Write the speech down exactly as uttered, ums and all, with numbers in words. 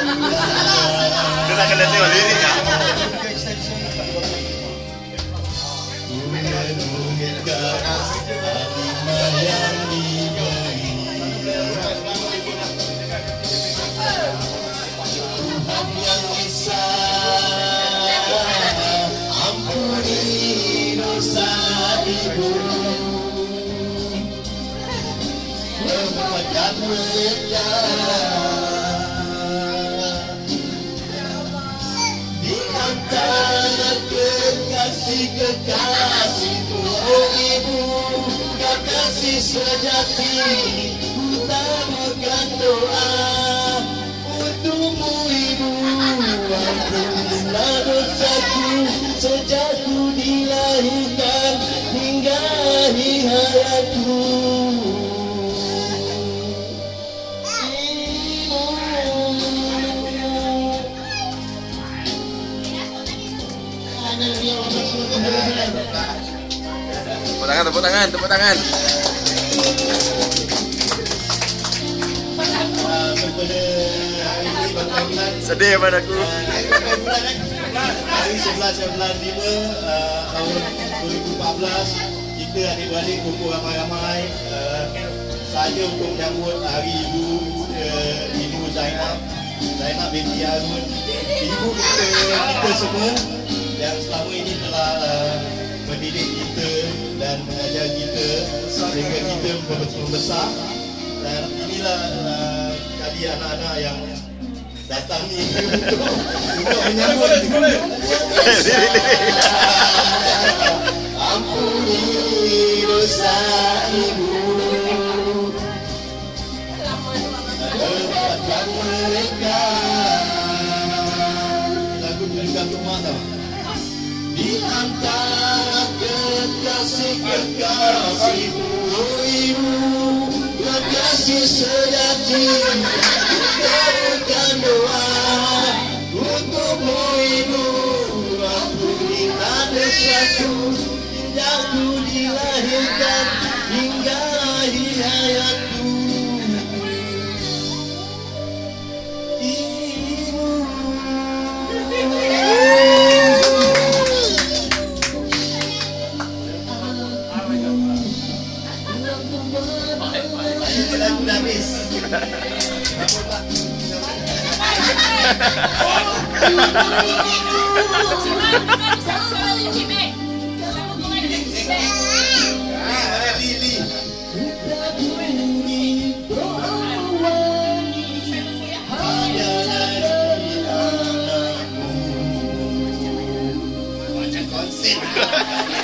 Dia nak kena tengok lirik ya. Di antara kekasih-kekasihku, oh ibu, kekasih sejati, ku taburkan doa untukmu ibu. Ampunilah dosaku sejak ku dilahirkan hingga akhir hayatku. Tepuk tangan, tepuk tangan, tepuk tangan. Sedih padaku. Hari sebelas bulan lima tahun dua ribu empat belas, kita adik-beradik kumpul ramai-ramai saja untuk menyambut Hari Ibu, Ibu Zainab, Zainab binti Harun, ibu kita, kita semua yang selama ini telah mendidik kita dan mengajar kita sehingga kita membesar. Dan inilah uh, tadi anak-anak yang datang ni untuk, untuk menyambut ampuni dosa ibu, dapatkan mereka. Lagu tujukan rumah tau. Di antara kekasih-kekasihku, ibu, kekasih sejati, taburkan doa untukmu ibu. Ampunilah dosaku sejak ku dilahirkan hingga akhir hayatku. Ibu. Lagu dah habis. Macam konsep.